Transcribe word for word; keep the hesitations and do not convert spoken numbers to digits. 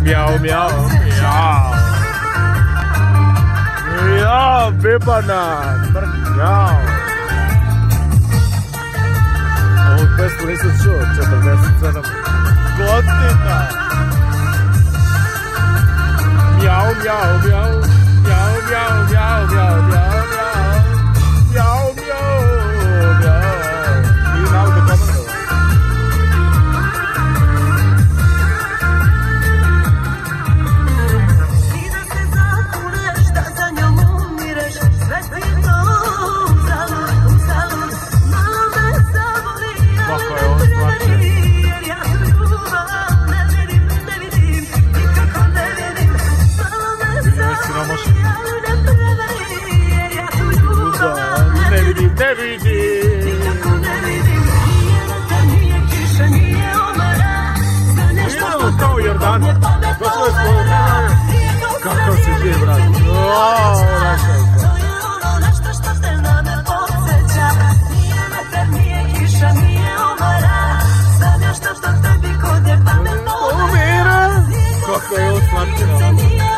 Mjau, mjau, mjau. Mjau, bebana, mjau. Ovu pesmu nisam čuo, četrdeset sedam godina. Mjau, mjau, mjau, mjau, mjau, mjau, mjau, mjau, mjau, mjau, mjau, mjau. I nauka komandova. Ne vidim, ne vidim. Idemo kao Jordan. Došlo je svoje. Kakav si ti, brat? Oooo, našao sam. Umira. Kako je ovo slatko.